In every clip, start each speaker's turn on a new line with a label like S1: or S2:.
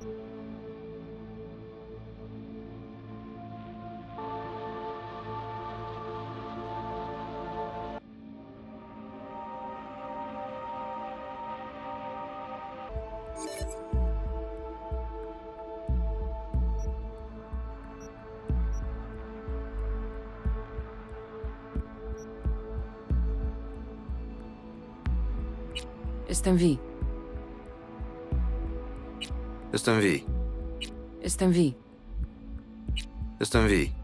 S1: Jestem Vi.
S2: Jestem Vi.
S1: Jestem Vi.
S2: Jestem Vi.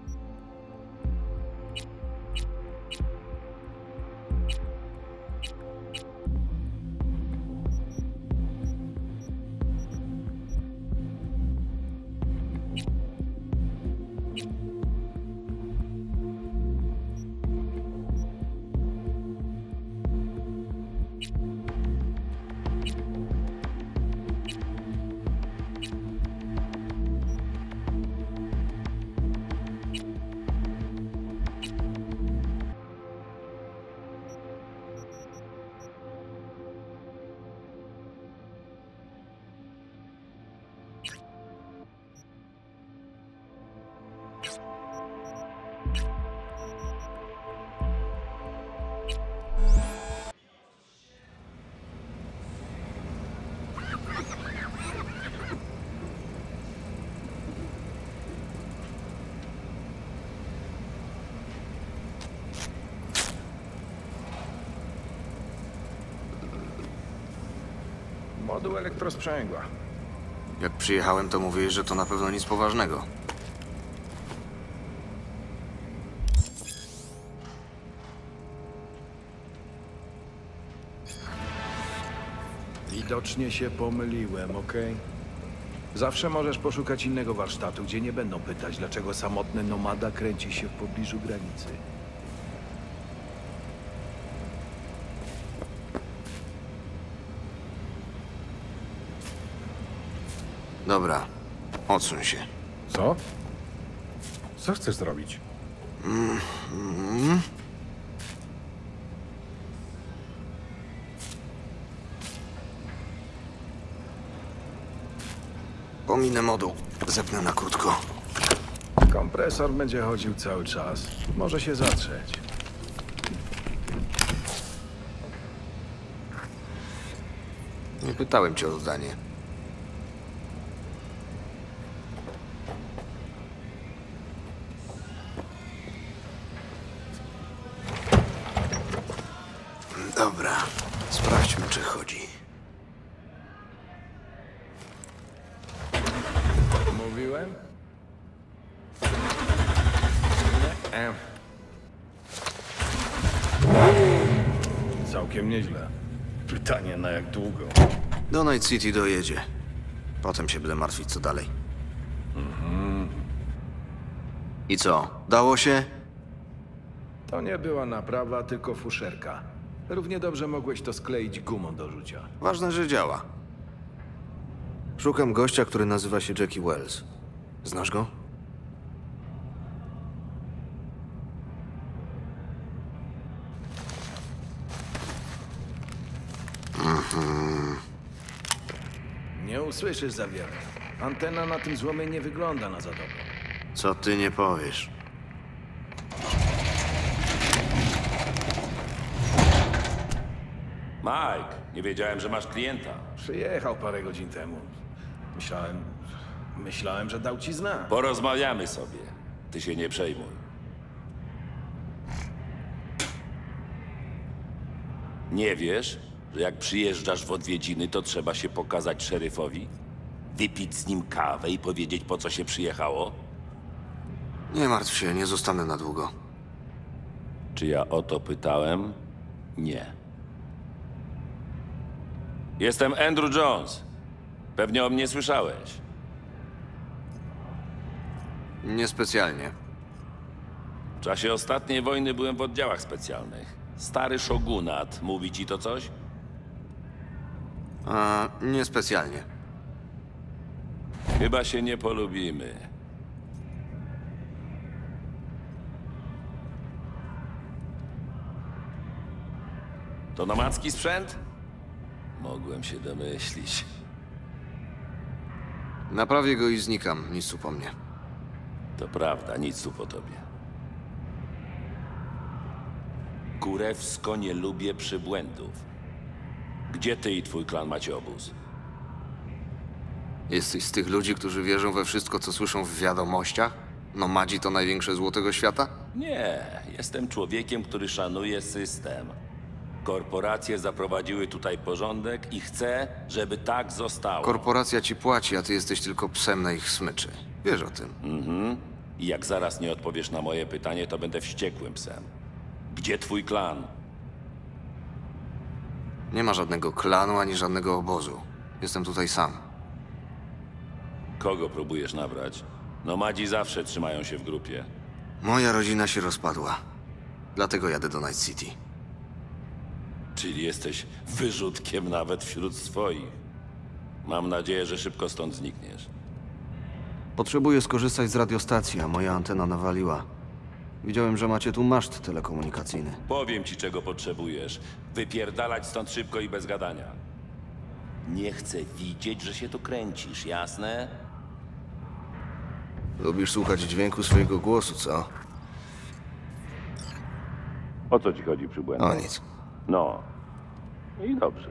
S3: Moduł elektrosprzęgła.
S2: Jak przyjechałem, to mówiłeś, że to na pewno nic poważnego.
S3: Widocznie się pomyliłem, okej? Zawsze możesz poszukać innego warsztatu, gdzie nie będą pytać, dlaczego samotny nomada kręci się w pobliżu granicy.
S2: Dobra, odsuń się.
S3: Co? Co chcesz zrobić?
S2: Pominę moduł. Zepnę na krótko.
S3: Kompresor będzie chodził cały czas. Może się zatrzeć.
S2: Nie pytałem cię o zdanie. Dobra, sprawdźmy, czy chodzi.
S3: Mówiłem? Nie. Całkiem nieźle. Pytanie, na jak długo?
S2: Do Night City dojedzie. Potem się będę martwić, co dalej. I co? Dało się?
S3: To nie była naprawa, tylko fuszerka. Równie dobrze mogłeś to skleić gumą do rzucia.
S2: Ważne, że działa. Szukam gościa, który nazywa się Jackie Wells. Znasz go?
S3: Nie usłyszysz za wiele. Antena na tym złomie nie wygląda na za dobrą.
S2: Co ty nie powiesz?
S4: Mike, nie wiedziałem, że masz klienta.
S3: Przyjechał parę godzin temu. Myślałem, że dał ci znak.
S4: Porozmawiamy sobie. Ty się nie przejmuj. Nie wiesz, że jak przyjeżdżasz w odwiedziny, to trzeba się pokazać szeryfowi? Wypić z nim kawę i powiedzieć, po co się przyjechało?
S2: Nie martw się, nie zostanę na długo.
S4: Czy ja o to pytałem? Nie. Jestem Andrew Jones. Pewnie o mnie słyszałeś.
S2: Niespecjalnie.
S4: W czasie ostatniej wojny byłem w oddziałach specjalnych. Stary szogunat. Mówi ci to coś?
S2: Niespecjalnie.
S4: Chyba się nie polubimy. To nomadzki sprzęt? Mogłem się domyślić.
S2: Naprawię go i znikam. Nic tu po mnie.
S4: To prawda, nic tu po tobie. Kurewsko nie lubię przybłędów. Gdzie ty i twój klan macie obóz?
S2: Jesteś z tych ludzi, którzy wierzą we wszystko, co słyszą w wiadomościach? Nomadzi to największe zło tego świata?
S4: Nie, jestem człowiekiem, który szanuje system. Korporacje zaprowadziły tutaj porządek i chcę, żeby tak zostało.
S2: Korporacja ci płaci, a ty jesteś tylko psem na ich smyczy. Wiesz o tym.
S4: I jak zaraz nie odpowiesz na moje pytanie, to będę wściekłym psem. Gdzie twój klan?
S2: Nie ma żadnego klanu ani żadnego obozu. Jestem tutaj sam.
S4: Kogo próbujesz nabrać? Nomadzi zawsze trzymają się w grupie.
S2: Moja rodzina się rozpadła. Dlatego jadę do Night City.
S4: Czyli jesteś wyrzutkiem nawet wśród swoich. Mam nadzieję, że szybko stąd znikniesz.
S2: Potrzebuję skorzystać z radiostacji, a moja antena nawaliła. Widziałem, że macie tu maszt telekomunikacyjny.
S4: Powiem ci, czego potrzebujesz. Wypierdalać stąd szybko i bez gadania. Nie chcę widzieć, że się tu kręcisz, jasne?
S2: Lubisz słuchać dźwięku swojego głosu, co?
S4: O co ci chodzi, przybłędo?
S2: O nic.
S4: No. I dobrze.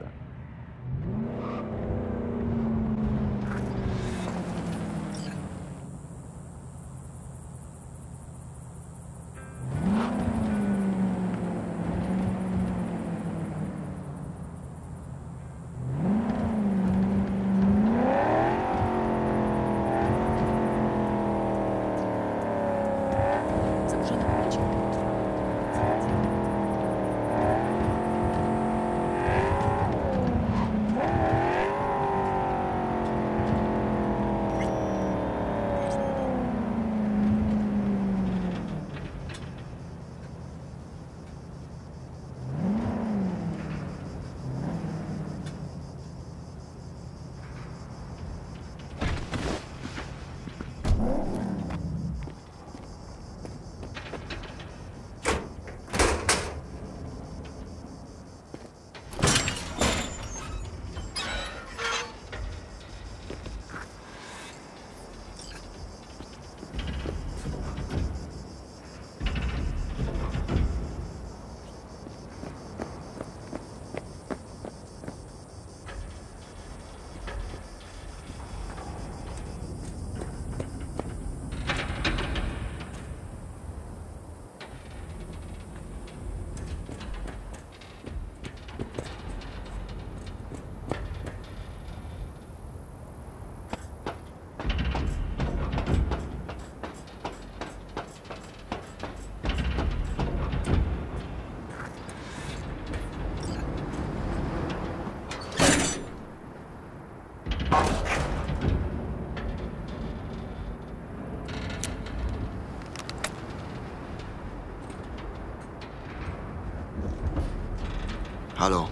S2: Halo?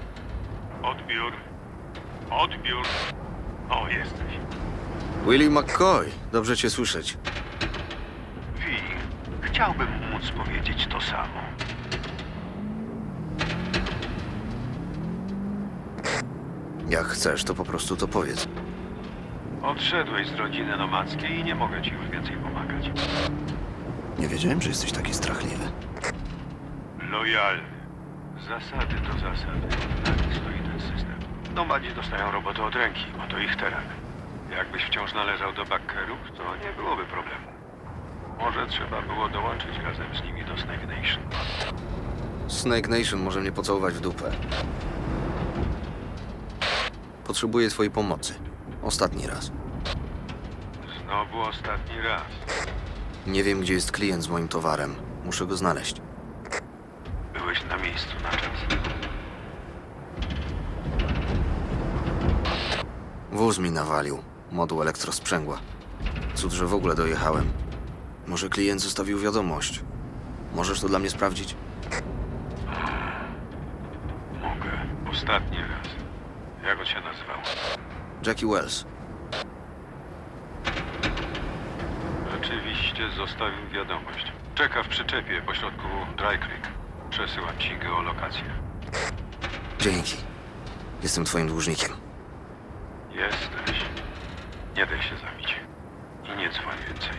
S5: Odbiór. Odbiór. O, jesteś.
S2: Willie McCoy, dobrze cię słyszeć.
S5: Wi, chciałbym móc powiedzieć to samo.
S2: Jak chcesz, to po prostu to powiedz.
S5: Odszedłeś z rodziny nomadzkiej i nie mogę ci już więcej pomagać.
S2: Nie wiedziałem, że jesteś taki strachliwy.
S5: Lojalny. Zasady to zasady. Na tym stoi ten system. Nomadzi dostają robotę od ręki. Oto ich teren. Jakbyś wciąż należał do bakkerów, to nie byłoby problemu. Może trzeba było dołączyć razem z nimi do Snake Nation.
S2: Snake Nation może mnie pocałować w dupę. Potrzebuję twojej pomocy. Ostatni raz.
S5: Znowu ostatni raz.
S2: Nie wiem, gdzie jest klient z moim towarem. Muszę go znaleźć.
S5: Byłeś na miejscu na czas.
S2: Wóz mi nawalił. Moduł elektrosprzęgła. Cud, że w ogóle dojechałem. Może klient zostawił wiadomość. Możesz to dla mnie sprawdzić?
S5: Mogę. Ostatni raz. Jak on się nazywał?
S2: Jackie Wells.
S5: Rzeczywiście zostawił wiadomość. Czeka w przyczepie pośrodku Dry Creek. Przesyłam ci geolokację.
S2: Dzięki. Jestem twoim dłużnikiem.
S5: Jesteś. Nie daj się zabić. I nie dzwoń więcej.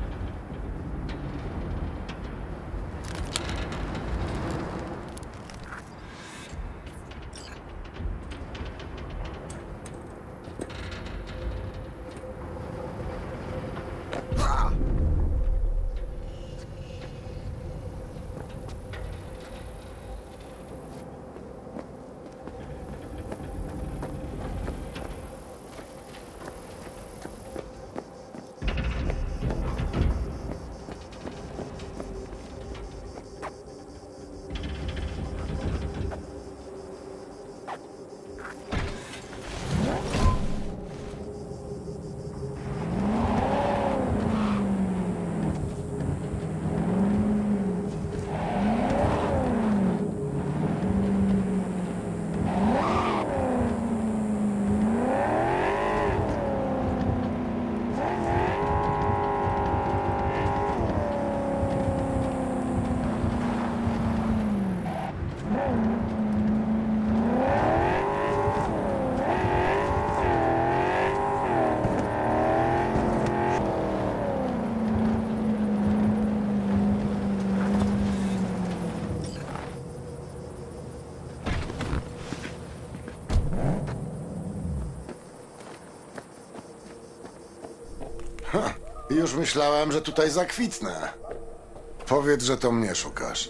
S6: Już myślałem, że tutaj zakwitnę. Powiedz, że to mnie szukasz.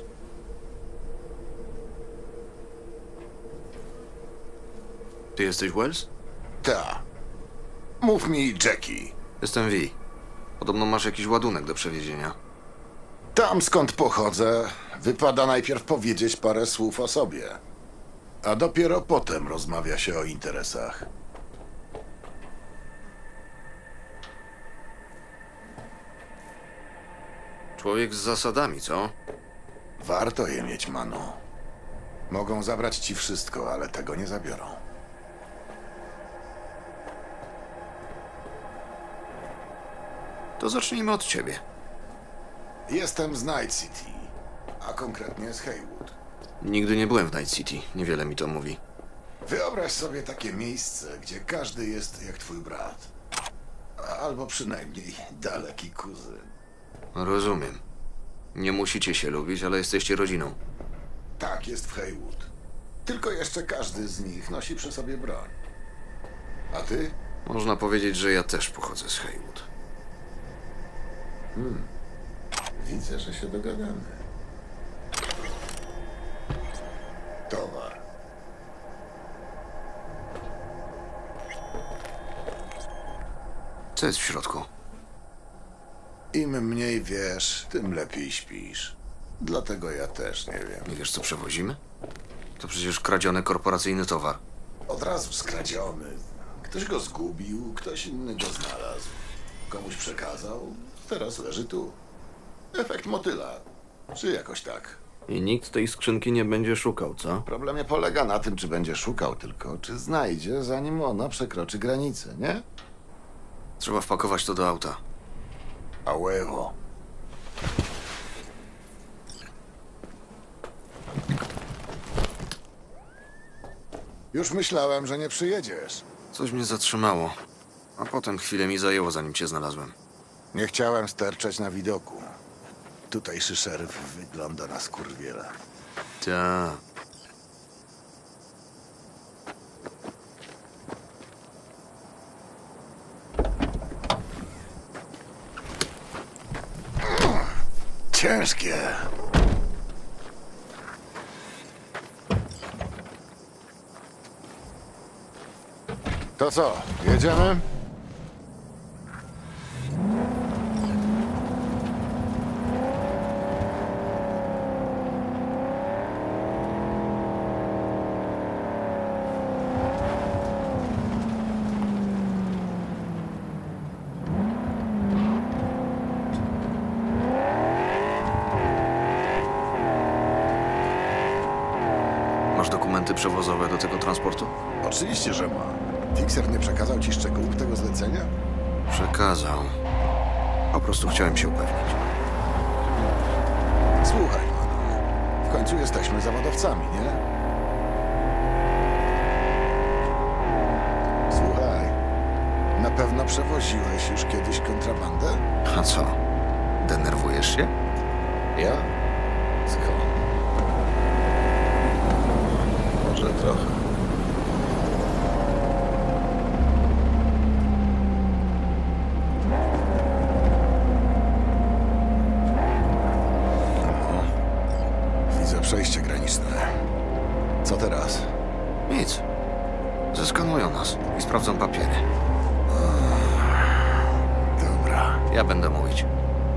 S2: Ty jesteś Wells?
S6: Ta. Mów mi, Jackie.
S2: Jestem V. Podobno masz jakiś ładunek do przewiezienia.
S6: Tam, skąd pochodzę, wypada najpierw powiedzieć parę słów o sobie. A dopiero potem rozmawia się o interesach.
S2: Człowiek z zasadami, co?
S6: Warto je mieć, Manu. Mogą zabrać ci wszystko, ale tego nie zabiorą.
S2: To zacznijmy od ciebie.
S6: Jestem z Night City, a konkretnie z Haywood.
S2: Nigdy nie byłem w Night City. Niewiele mi to mówi.
S6: Wyobraź sobie takie miejsce, gdzie każdy jest jak twój brat. Albo przynajmniej daleki kuzyn.
S2: Rozumiem. Nie musicie się lubić, ale jesteście rodziną.
S6: Tak jest w Haywood. Tylko jeszcze każdy z nich nosi przy sobie broń. A ty?
S2: Można powiedzieć, że ja też pochodzę z Haywood.
S6: Widzę, że się dogadamy. Towar.
S2: Co jest w środku?
S6: Im mniej wiesz, tym lepiej śpisz. Dlatego ja też nie wiem.
S2: Nie wiesz, co przewozimy? To przecież kradziony korporacyjny towar.
S6: Od razu skradziony. Ktoś go zgubił, ktoś inny go znalazł. Komuś przekazał, teraz leży tu. Efekt motyla. Czy jakoś tak.
S2: I nikt tej skrzynki nie będzie szukał, co?
S6: Problem nie polega na tym, czy będzie szukał, tylko czy znajdzie, zanim ona przekroczy granicę, nie?
S2: Trzeba wpakować to do auta.
S6: A huevo. Już myślałem, że nie przyjedziesz.
S2: Coś mnie zatrzymało. A potem chwilę mi zajęło, zanim cię znalazłem.
S6: Nie chciałem sterczeć na widoku. Tutejszy szeryf wygląda na skurwiela.
S2: Ta.
S6: Ciężkie. To co, jedziemy?
S2: Masz dokumenty przewozowe do tego transportu?
S6: Oczywiście, że ma. Fixer nie przekazał ci szczegółów tego zlecenia?
S2: Przekazał. Po prostu chciałem się upewnić.
S6: Słuchaj, Manu. W końcu jesteśmy zawodowcami, nie? Słuchaj. Na pewno przewoziłeś już kiedyś kontrabandę?
S2: A co? Denerwujesz się?
S6: Ja? Skąd? Może trochę. Widzę przejście graniczne. Co teraz?
S2: Nic. Zeskanują nas i sprawdzą papiery.
S6: Dobra.
S2: Ja będę mówić.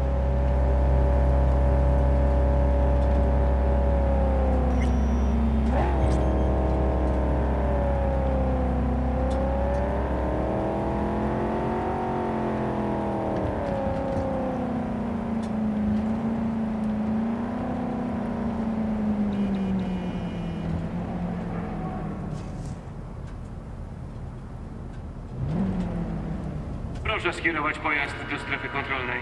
S7: Proszę skierować pojazd do strefy kontrolnej.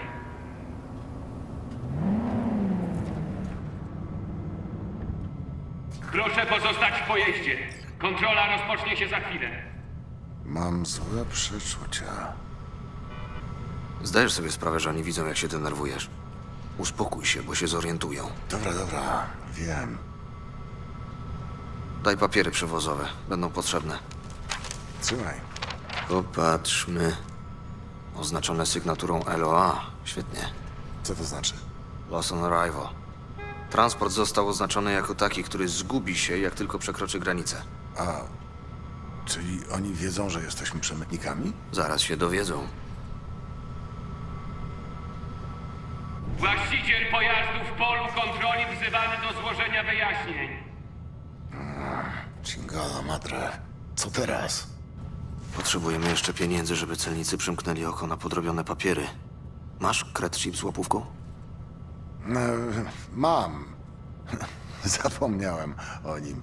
S7: Proszę pozostać w pojeździe. Kontrola rozpocznie się za chwilę.
S6: Mam złe przeczucia.
S2: Zdajesz sobie sprawę, że oni widzą, jak się denerwujesz. Uspokój się, bo się zorientują.
S6: Dobra, wiem.
S2: Daj papiery przewozowe. Będą potrzebne.
S6: Trzymaj.
S2: Popatrzmy. Oznaczone sygnaturą LOA. Świetnie.
S6: Co to znaczy?
S2: Lost on arrival. Transport został oznaczony jako taki, który zgubi się, jak tylko przekroczy granicę.
S6: A, czyli oni wiedzą, że jesteśmy przemytnikami?
S2: Zaraz się dowiedzą.
S7: Właściciel pojazdu w polu kontroli wzywany do złożenia wyjaśnień.
S6: Chingala madre. Co teraz?
S2: Potrzebujemy jeszcze pieniędzy, żeby celnicy przymknęli oko na podrobione papiery. Masz kred chip z łapówką?
S6: Mam. Zapomniałem o nim.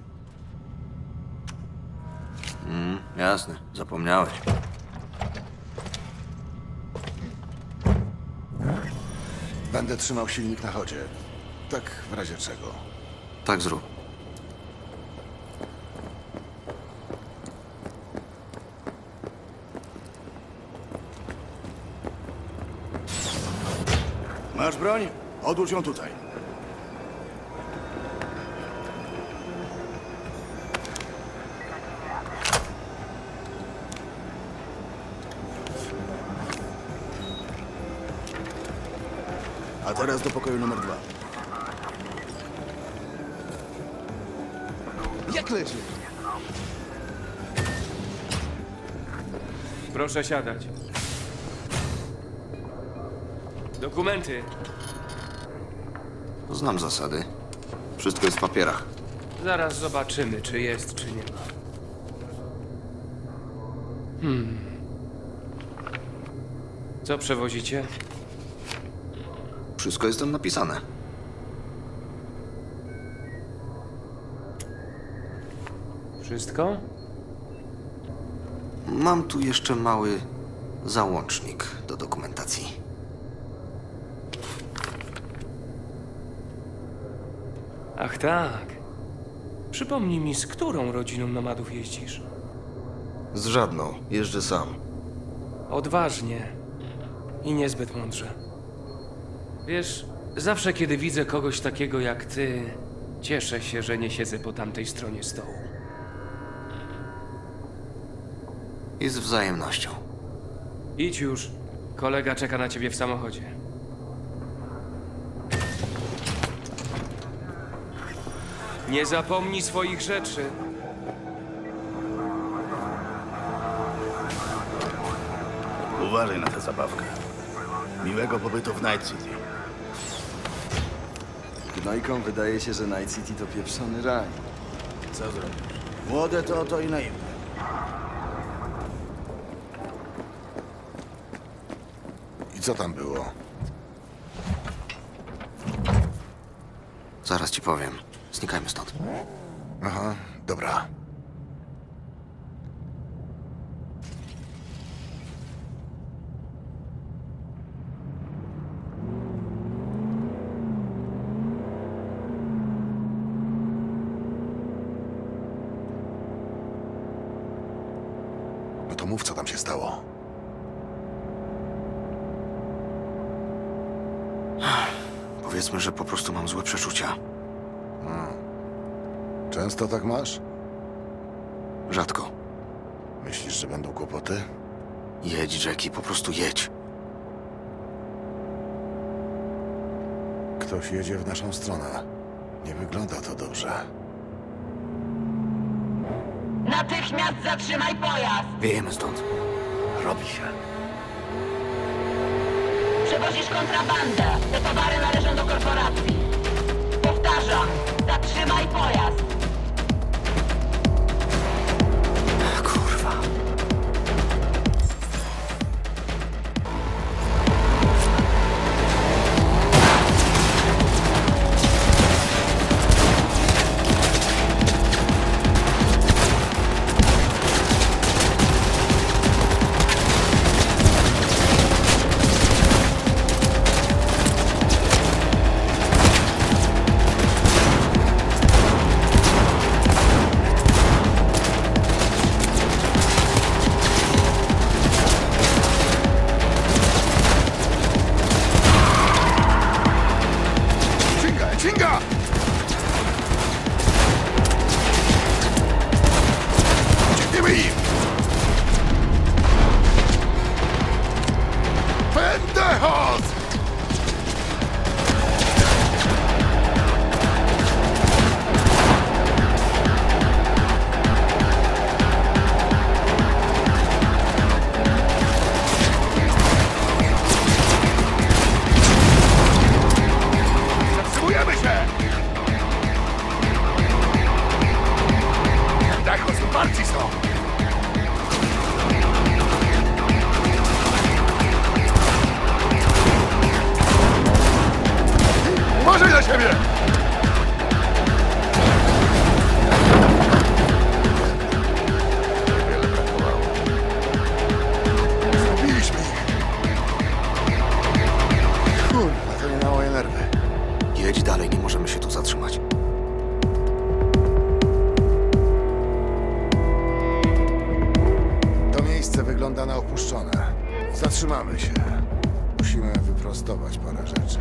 S2: Jasne, zapomniałeś.
S6: Będę trzymał silnik na chodzie. Tak w razie czego.
S2: Tak zrób.
S8: Masz broń? Odłóż ją tutaj. A teraz do pokoju numer 2. Jak leży?
S7: Proszę siadać. Dokumenty.
S2: Znam zasady. Wszystko jest w papierach.
S7: Zaraz zobaczymy, czy jest, czy nie ma. Co przewozicie?
S2: Wszystko jest tam napisane.
S7: Wszystko?
S2: Mam tu jeszcze mały załącznik do dokumentacji.
S7: Ach tak. Przypomnij mi, z którą rodziną nomadów jeździsz?
S2: Z żadną. Jeżdżę sam.
S7: Odważnie i niezbyt mądrze. Wiesz, zawsze kiedy widzę kogoś takiego jak ty, cieszę się, że nie siedzę po tamtej stronie stołu.
S2: I z wzajemnością.
S7: Idź już. Kolega czeka na ciebie w samochodzie. Nie zapomnij swoich rzeczy.
S8: Uważaj na tę zabawkę. Miłego pobytu w Night City.
S9: Gnojkom wydaje się, że Night City to pieprzony raj.
S8: Co zrobisz? Młode to i naiwne.
S6: I co tam było?
S2: Zaraz ci powiem. Znikajmy stąd.
S6: Aha, dobra. No to mów, co tam się stało.
S2: Powiedzmy, że po prostu mam złe przeczucia.
S6: Często tak masz?
S2: Rzadko.
S6: Myślisz, że będą kłopoty?
S2: Jedź, Jackie, po prostu jedź.
S6: Ktoś jedzie w naszą stronę. Nie wygląda to dobrze.
S10: Natychmiast zatrzymaj pojazd!
S2: Wiejemy stąd.
S6: Robi się.
S10: Przewozisz kontrabandę. Te towary należą do korporacji. Powtarzam, zatrzymaj pojazd!
S2: Kurwa.
S6: Chinga! Uciekniemy im! Pendejos! Zatrzymujemy się! Pendejos, uparci są! Uważaj na siebie! Wiele brakowało. Zabiliśmy ich. Kurwa, to nie na moje nerwy.
S2: Jedź dalej, nie możemy się tu zatrzymać.
S6: To miejsce wygląda na opuszczone. Zatrzymamy się. Musimy wyprostować parę rzeczy.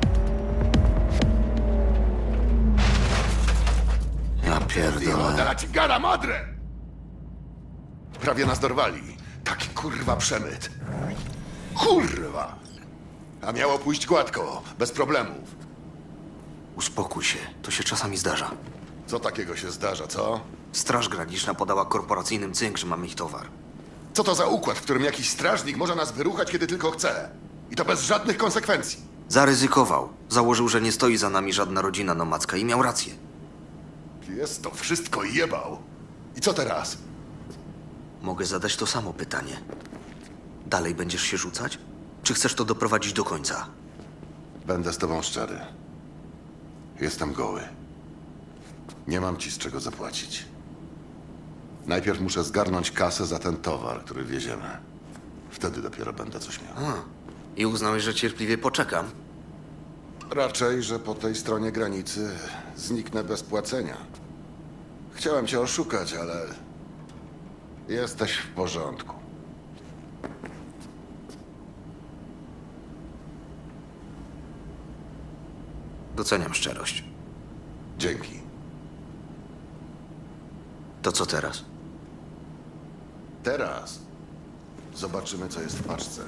S2: Ja pierdolę.
S6: la chingada madre! Prawie nas dorwali. Taki kurwa przemyt. Kurwa! A miało pójść gładko, bez problemów.
S2: Uspokój się, to się czasami zdarza.
S6: Co takiego się zdarza, co?
S2: Straż Graniczna podała korporacyjnym cynk, że mamy ich towar.
S6: Co to za układ, w którym jakiś strażnik może nas wyruchać, kiedy tylko chce? I to bez żadnych konsekwencji.
S2: Zaryzykował. Założył, że nie stoi za nami żadna rodzina nomadzka i miał rację.
S6: Jest to wszystko jebał. I co teraz?
S2: Mogę zadać to samo pytanie. Dalej będziesz się rzucać? Czy chcesz to doprowadzić do końca?
S6: Będę z tobą szczery. Jestem goły. Nie mam ci z czego zapłacić. Najpierw muszę zgarnąć kasę za ten towar, który wieziemy. Wtedy dopiero będę coś miał.
S2: I uznałeś, że cierpliwie poczekam?
S6: Raczej, że po tej stronie granicy zniknę bez płacenia. Chciałem cię oszukać, ale jesteś w porządku.
S2: Doceniam szczerość.
S6: Dzięki.
S2: To co teraz?
S6: Teraz zobaczymy, co jest w paczce.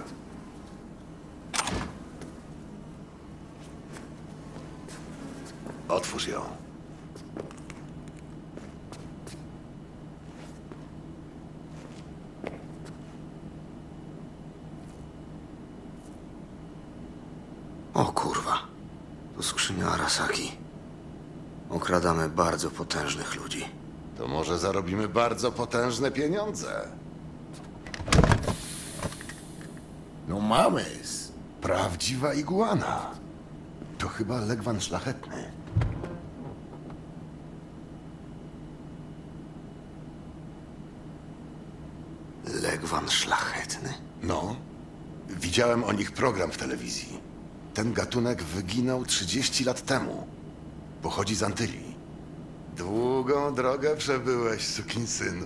S6: Otwórz ją.
S2: O kurwa. To skrzynia Arasaki. Okradamy bardzo potężnych ludzi.
S6: To może zarobimy bardzo potężne pieniądze. No mamys. Prawdziwa iguana. To chyba legwan szlachetny.
S2: Legwan szlachetny?
S6: No. Widziałem o nich program w telewizji. Ten gatunek wyginął 30 lat temu. Pochodzi z Antylii. Długą drogę przebyłeś, sukinsynu.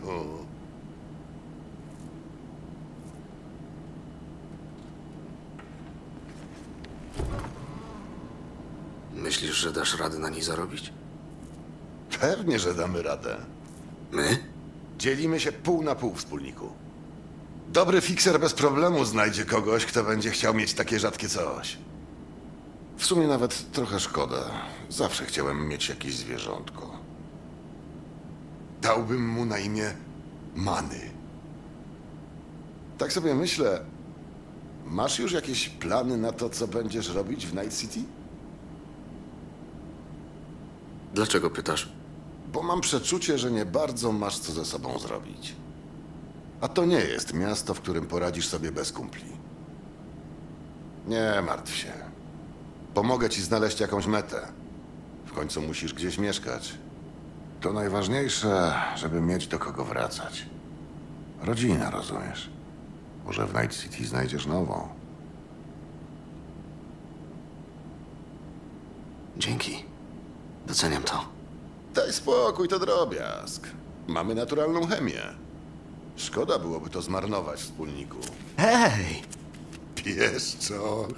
S2: Myślisz, że dasz radę na niej zarobić?
S6: Pewnie, że damy radę.
S2: My?
S6: Dzielimy się pół na pół, wspólniku. Dobry fikser bez problemu znajdzie kogoś, kto będzie chciał mieć takie rzadkie coś. W sumie nawet trochę szkoda. Zawsze chciałem mieć jakieś zwierzątko. Dałbym mu na imię Manny. Tak sobie myślę, masz już jakieś plany na to, co będziesz robić w Night City?
S2: Dlaczego pytasz?
S6: Bo mam przeczucie, że nie bardzo masz co ze sobą zrobić. A to nie jest miasto, w którym poradzisz sobie bez kumpli. Nie martw się. Pomogę ci znaleźć jakąś metę. W końcu musisz gdzieś mieszkać. To najważniejsze, żeby mieć do kogo wracać. Rodzina, rozumiesz? Może w Night City znajdziesz nową.
S2: Dzięki. Doceniam to.
S6: Daj spokój, to drobiazg. Mamy naturalną chemię. Szkoda byłoby to zmarnować, wspólniku.
S2: Hej!
S6: Pieszczoch.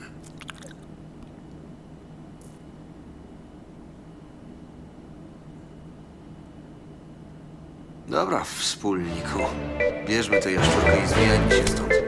S2: Dobra, wspólniku. Bierzmy tę jaszczurkę i zwijajmy się stąd.